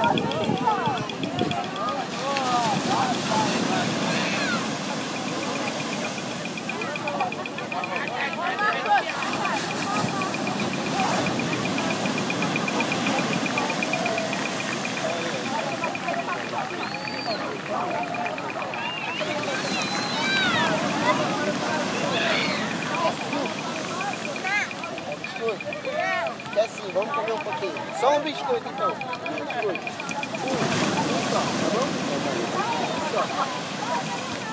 É assim, vamos comer um pouquinho. Só um biscoito então. Um biscoito. Tá bom?